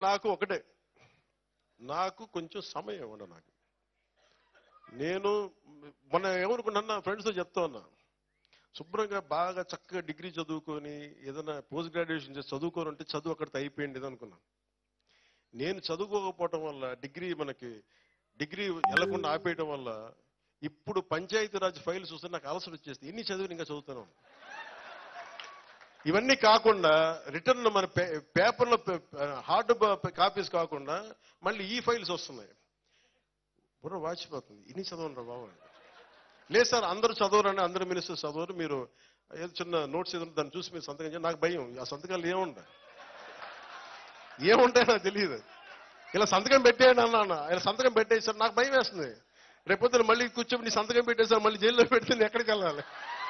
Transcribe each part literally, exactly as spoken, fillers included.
నాకు ఒకటే, నాకు కొంచెం సమయం ఇవ్వండి. నాకు నేను మొన్న ఏమనుకున్నా ఫ్రెండ్స్తో చెప్తా ఉన్నా, శుభ్రంగా బాగా చక్కగా డిగ్రీ చదువుకొని ఏదైనా పోస్ట్ గ్రాడ్యుయేషన్ చేసి చదువుకొని ఉంటే చదువు అక్కడితో అయిపోయింది అనుకున్నా. నేను చదువుకోకపోవటం వల్ల డిగ్రీ మనకి డిగ్రీ వెళ్లకుండా ఆపేయటం వల్ల ఇప్పుడు పంచాయతీరాజ్ ఫైల్స్ చూస్తే నాకు అలసట వచ్చేస్తుంది. ఎన్ని చదివి ఇంకా చదువుతాను. ఇవన్నీ కాకుండా రిటర్న్ మన పేపర్లో హార్డ్ కాపీస్ కాకుండా మళ్ళీ ఈ ఫైల్స్ వస్తున్నాయి. బుర్ర వాచిపోతుంది. ఇన్ని చదవను బాబు. లేదు సార్, అందరూ చదవరండి, అందరు మినిస్టర్స్ చదవరు, మీరు ఏదో చిన్న నోట్స్ ఏదో దాన్ని చూసి మీరు సంతకం చేయండి. నాకు భయం, ఆ సంతకాలు ఏముంటాయి ఏముంటాయి నాకు తెలియదు. ఇలా సంతకం పెట్టేయండి అన్నా, ఇలా సంతకం పెట్టేసారు, నాకు భయం వేస్తుంది. రేపొద్దున మళ్ళీ కూర్చొని నీ సంతకం పెట్టేసారు, మళ్ళీ జైల్లో పెడితే నేను ఎక్కడికి వెళ్ళాలి?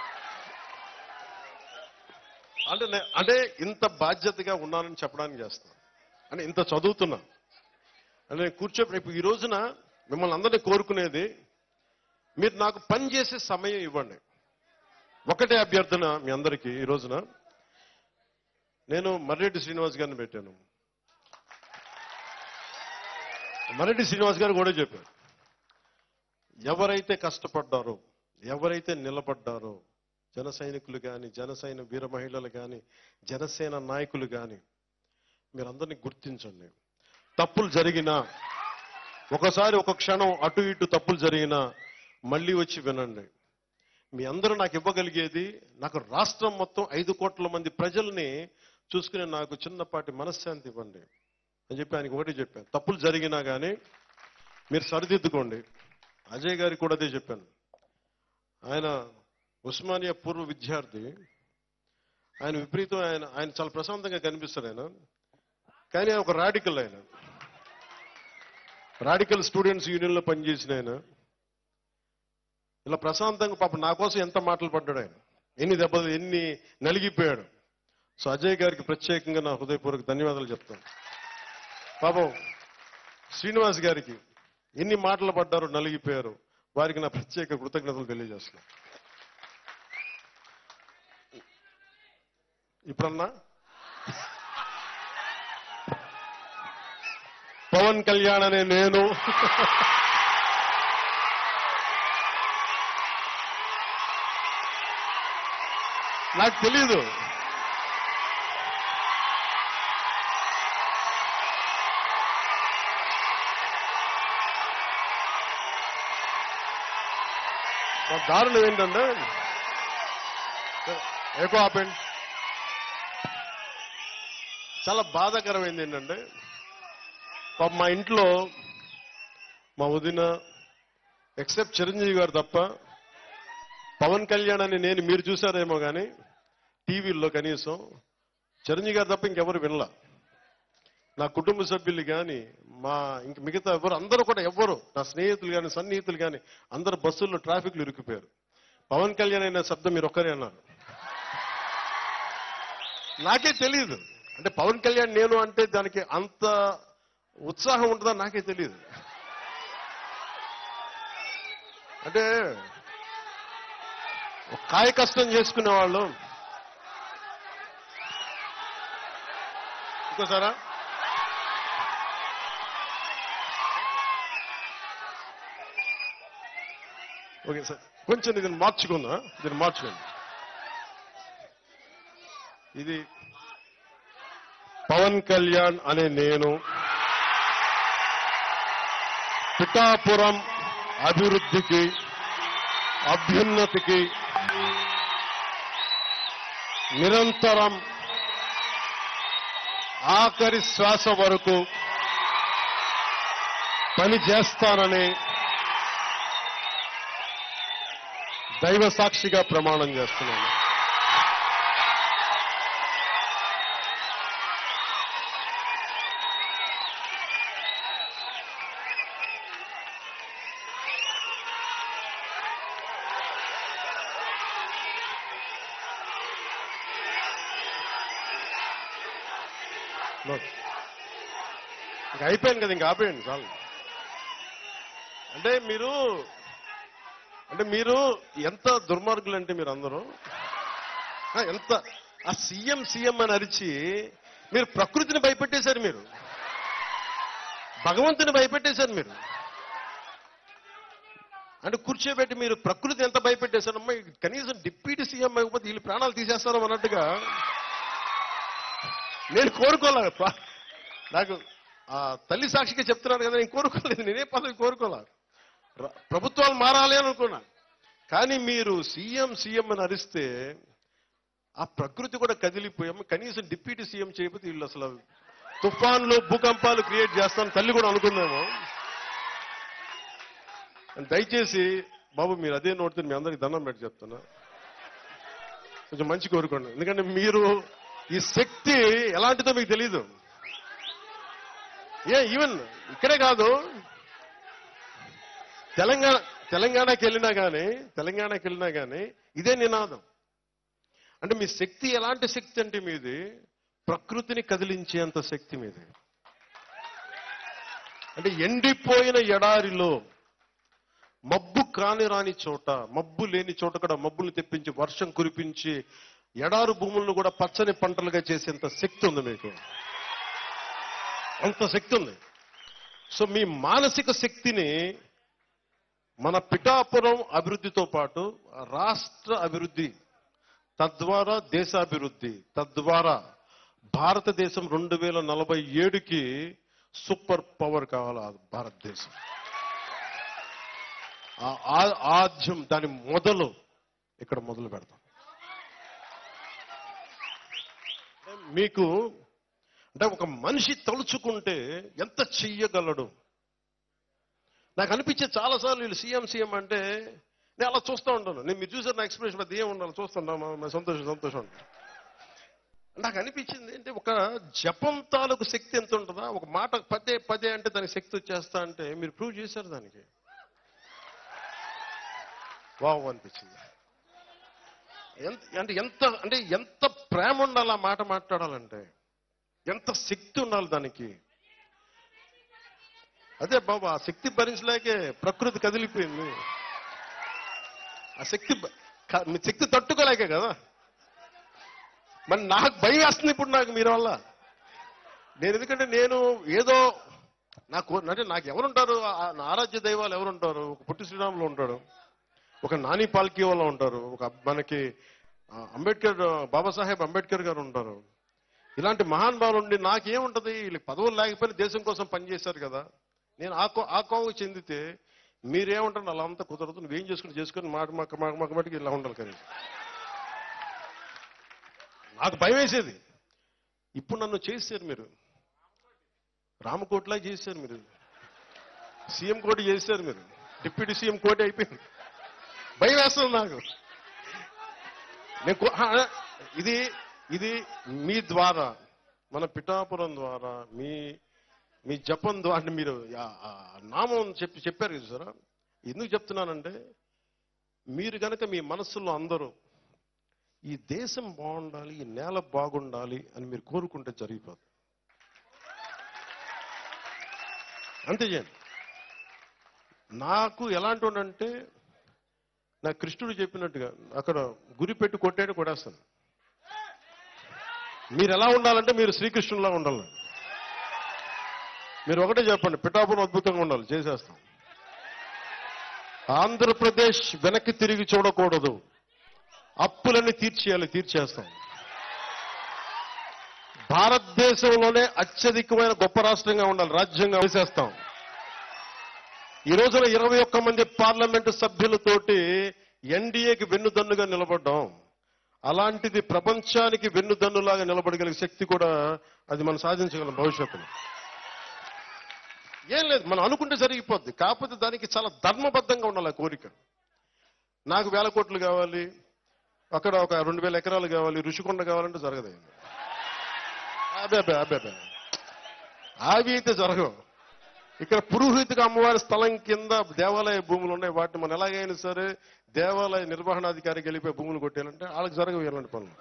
అంటే అంటే ఇంత బాధ్యతగా ఉన్నానని చెప్పడానికి చేస్తాను. అంటే ఇంత చదువుతున్నా అంటే నేను కూర్చో రేపు ఈ రోజున మిమ్మల్ని అందరినీ కోరుకునేది, మీరు నాకు పని చేసే సమయం ఇవ్వండి. ఒకటే అభ్యర్థన మీ అందరికీ. ఈ రోజున నేను మర్రెడ్డి శ్రీనివాస్ గారిని పెట్టాను. మర్రెడ్డి శ్రీనివాస్ గారు కూడా చెప్పారు, ఎవరైతే కష్టపడ్డారో, ఎవరైతే నిలబడ్డారో, జన సైనికులు కానీ, జనసేన వీర మహిళలు కానీ, జనసేన నాయకులు కానీ, మీరందరినీ గుర్తించండి. తప్పులు జరిగినా, ఒకసారి ఒక క్షణం అటు ఇటు తప్పులు జరిగినా మళ్ళీ వచ్చి వినండి. మీ అందరూ నాకు ఇవ్వగలిగేది, నాకు రాష్ట్రం మొత్తం ఐదు కోట్ల మంది ప్రజల్ని చూసుకుని నాకు చిన్నపాటి మనశ్శాంతి ఇవ్వండి అని చెప్పి ఆయనకి ఒకటి చెప్పాను. తప్పులు జరిగినా కానీ మీరు సరిదిద్దుకోండి. అజయ్ గారికి కూడా అదే చెప్పాను. ఆయన ఉస్మానియా పూర్వ విద్యార్థి. ఆయన విపరీతం ఆయన ఆయన చాలా ప్రశాంతంగా కనిపిస్తాడు ఆయన, కానీ ఆయన ఒక రాడికల్. ఆయన రాడికల్ స్టూడెంట్స్ యూనియన్లో పనిచేసిన ఆయన ఇలా ప్రశాంతంగా పాపం నా కోసం ఎంత మాటలు పడ్డాడు ఆయన, ఎన్ని దెబ్బలు, ఎన్ని నలిగిపోయాడు. సో అజయ్ గారికి ప్రత్యేకంగా నా హృదయపూర్వక ధన్యవాదాలు చెప్తాను. పాపం శ్రీనివాస్ గారికి ఎన్ని మాటలు పడ్డారో, నలిగిపోయారు, వారికి నా ప్రత్యేక కృతజ్ఞతలు తెలియజేస్తున్నాను. ఇప్పుడన్నా పవన్ కళ్యాణ్ అనే నేను నాకు తెలీదు. దారుణం ఏంటంటే, ఎక్కువ ఆపండి, చాలా బాధాకరమైంది ఏంటంటే, మా ఇంట్లో మా వదిన ఎక్సెప్ట్ చిరంజీవి గారు తప్ప పవన్ కళ్యాణ్ అని నేను మీరు చూసారేమో కానీ టీవీల్లో కనీసం చిరంజీవి గారు తప్ప ఇంకెవరు వినలా. నా కుటుంబ సభ్యులు కానీ, మా ఇంక మిగతా ఎవరు, అందరూ కూడా ఎవ్వరు, నా స్నేహితులు కానీ సన్నిహితులు కానీ అందరు బస్సుల్లో ట్రాఫిక్లు ఇరుక్కుపోయారు. పవన్ కళ్యాణ్ అయిన శబ్దం మీరు ఒక్కరే అన్నారు. నాకే తెలియదు, అంటే పవన్ కళ్యాణ్ నేను అంటే దానికి అంత ఉత్సాహం ఉంటుందా నాకే తెలియదు. అంటే కాయ కష్టం చేసుకునే వాళ్ళు. ఇంకోసారా ఓకే సార్, కొంచెం దీన్ని మార్చుకుందా, దీన్ని మార్చుకోండి. ఇది పవన్ కళ్యాణ్ అనే నేను పిఠాపురం అభివృద్ధికి, అభ్యున్నతికి నిరంతరం ఆఖరి శ్వాస వరకు పని చేస్తానని దైవ సాక్షిగా ప్రమాణం చేస్తున్నాను. ఇంకా అయిపోయింది కదా, ఇంకా ఆపేయండి చాలు. అంటే మీరు అంటే మీరు ఎంత దుర్మార్గులు అంటే మీరు అందరూ ఎంత ఆ సీఎం సీఎం అని అరిచి మీరు ప్రకృతిని భయపెట్టేశారు. మీరు భగవంతుని భయపెట్టేశారు మీరు. అంటే కూర్చోబెట్టి మీరు ప్రకృతి ఎంత భయపెట్టేశారమ్మా, కనీసం డిప్యూటీ సీఎం అయిపోతే వీళ్ళు ప్రాణాలు తీసేస్తారో అన్నట్టుగా నేను కోరుకోలే. నాకు ఆ తల్లి సాక్షిగా చెప్తున్నాను కదా, నేను కోరుకోలేదు, నేనే పదవి కోరుకోలే. ప్రభుత్వాలు మారాలి అని అనుకున్నా. కానీ మీరు సీఎం సీఎం అని అరిస్తే ఆ ప్రకృతి కూడా కదిలిపోయాము. కనీసం డిప్యూటీ సీఎం చేయకపోతే వీళ్ళు అసలు తుఫాన్లు భూకంపాలు క్రియేట్ చేస్తాను తల్లి కూడా అనుకుందేమో. దయచేసి బాబు మీరు అదే నోటితో మీ అందరికి దండం పెట్టి చెప్తున్నా, కొంచెం మంచి కోరుకోండి. ఎందుకంటే మీరు ఈ శక్తి ఎలాంటిదో మీకు తెలీదు. ఏ ఈవెన్ ఇక్కడే కాదు, తెలంగాణ తెలంగాణకి వెళ్ళినా కానీ తెలంగాణకి వెళ్ళినా కానీ ఇదే నినాదం. అంటే మీ శక్తి ఎలాంటి శక్తి అంటే మీది ప్రకృతిని కదిలించేంత శక్తి మీది. అంటే ఎండిపోయిన ఎడారిలో మబ్బు కాని రాని చోట, మబ్బు లేని చోట కూడా మబ్బులు తెప్పించి వర్షం కురిపించి ఎడారు భూములను కూడా పచ్చని పంటలుగా చేసేంత శక్తి ఉంది మీకు. అంత శక్తి ఉంది. సో మీ మానసిక శక్తిని మన పిఠాపురం అభివృద్ధితో పాటు రాష్ట్ర అభివృద్ధి, తద్వారా దేశాభివృద్ధి, తద్వారా భారతదేశం రెండు వేల నలభై ఏడుకి సూపర్ పవర్ కావాలా భారతదేశం. ఆద్యం దాని మొదలు ఇక్కడ మొదలు పెడతాం. మీకు అంటే ఒక మనిషి తలుచుకుంటే ఎంత చెయ్యగలడు. నాకు అనిపించే చాలాసార్లు వీళ్ళు సీఎం సీఎం అంటే నేను అలా చూస్తూ ఉంటాను. నేను మీరు చూసారు నా ఎక్స్ప్రెషన్ అది ఏం ఉండాలి చూస్తున్నా సంతోషం సంతోషం నాకు అనిపించింది. అంటే ఒక జపం తాలూకు శక్తి ఎంత ఉంటుందా, ఒక మాట పదే పదే అంటే దానికి శక్తి వచ్చేస్తా అంటే మీరు ప్రూవ్ చేశారు దానికి. వావ్ అనిపించింది. ఎంత అంటే ఎంత అంటే ఎంత ప్రేమ ఉండాలి ఆ మాట మాట్లాడాలంటే, ఎంత శక్తి ఉండాలి దానికి. అదే బాబా ఆ శక్తి భరించలేకే ప్రకృతి కదిలిపోయింది. ఆ శక్తి మీ శక్తి తట్టుకోలేకే కదా. మరి నాకు భయం వేస్తుంది ఇప్పుడు నాకు మీరు వల్ల. నేను ఎందుకంటే నేను ఏదో నాకు అంటే నాకు ఎవరుంటారు, నా ఆరాధ్య దైవాలు ఎవరుంటారు. ఒక పుట్టి శ్రీరాములు ఉంటాడు, ఒక నాని పాల్కీ వాళ్ళు ఉంటారు, ఒక మనకి అంబేద్కర్ బాబాసాహెబ్ అంబేద్కర్ గారు ఉంటారు. ఇలాంటి మహాన్ భావులు ఉండి నాకేముంటది, వీళ్ళకి పదవులు లేకపోయినా దేశం కోసం పనిచేశారు కదా. నేను ఆ కో ఆ కోవకు చెందితే మీరేమంటారు అలా అంతా కుదరదు, నువ్వేం చేసుకుని చేసుకుని మాట మాకు మాకు మాకు మటుకు ఇలా ఉండాలి. కానీ నాకు భయం వేసేది. ఇప్పుడు నన్ను చేశారు మీరు, రామకోట్లా చేశారు మీరు, సీఎం కోటి చేశారు మీరు, డిప్యూటీ సీఎం కోటి అయిపోయింది. భయం వేస్తుంది నాకు. నేను ఇది ఇది మీ ద్వారా, మన పిఠాపురం ద్వారా, మీ మీ జపం ద్వారా మీరు నామం చెప్పి చెప్పారు కదా సార్. ఎందుకు చెప్తున్నానంటే మీరు కనుక మీ మనస్సులో అందరూ ఈ దేశం బాగుండాలి, ఈ నేల బాగుండాలి అని మీరు కోరుకుంటే జరిగిపోతుంది. అంతే చేయండి. నాకు ఎలాంటి అంటే నా కృష్ణుడు చెప్పినట్టుగా అక్కడ గురి పెట్టి కొట్టాడు కొడేస్తాను. మీరు ఎలా ఉండాలంటే మీరు శ్రీకృష్ణులా ఉండాలి. మీరు ఒకటే చెప్పండి, పిఠాపురం అద్భుతంగా ఉండాలి, చేసేస్తాం. ఆంధ్రప్రదేశ్ వెనక్కి తిరిగి చూడకూడదు, అప్పులన్నీ తీర్చేయాలి, తీర్చేస్తాం. భారతదేశంలోనే అత్యధికమైన గొప్ప రాష్ట్రంగా ఉండాలి, రాజ్యంగా వేసేస్తాం. ఈ రోజున ఇరవై ఒక్క మంది పార్లమెంటు సభ్యులతోటి ఎన్డీఏకి వెన్నుదన్నుగా నిలబడ్డాం. అలాంటిది ప్రపంచానికి వెన్నుదన్నులాగా నిలబడగలిగే శక్తి కూడా అది మనం సాధించగలం భవిష్యత్తులో. ఏం లేదు, మనం అనుకుంటే జరిగిపోద్ది. కాకపోతే దానికి చాలా ధర్మబద్ధంగా ఉండాలి ఆ కోరిక. నాకు వేల కోట్లు కావాలి, అక్కడ ఒక రెండు వేల ఎకరాలు కావాలి, ఋషికొండ కావాలంటే జరగదు. అదే అబ్బే అబ్బే అబ్బే అవి అయితే జరగవు. ఇక్కడ పురోహితుగా అమ్మవారి స్థలం కింద దేవాలయ భూములు ఉన్నాయి. వాటిని మనం ఎలాగైనా సరే దేవాలయ నిర్వహణాధికారికి వెళ్ళిపోయి భూములు కొట్టేయాలంటే వాళ్ళకి జరగవు ఇలాంటి పనులు.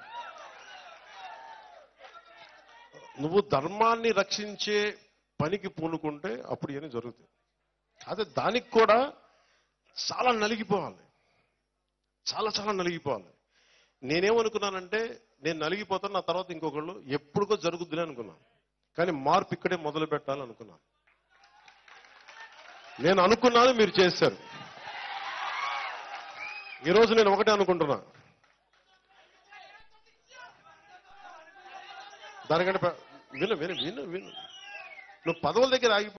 నువ్వు ధర్మాన్ని రక్షించే పనికి పూనుకుంటే అప్పుడు ఏమీ జరుగుతుంది. అదే దానికి కూడా చాలా నలిగిపోవాలి, చాలా చాలా నలిగిపోవాలి. నేనేమనుకున్నానంటే నేను నలిగిపోతాను, నా తర్వాత ఇంకొకళ్ళు ఎప్పుడుకో జరుగుద్దులే అనుకున్నాను. కానీ మార్పు ఇక్కడే మొదలు పెట్టాలనుకున్నాను. నేను అనుకున్నాను, మీరు చేశారు. ఈరోజు నేను ఒకటే అనుకుంటున్నా, దానికంటే పె- విను విను విను విను నువ్వు పదవుల దగ్గర ఆగి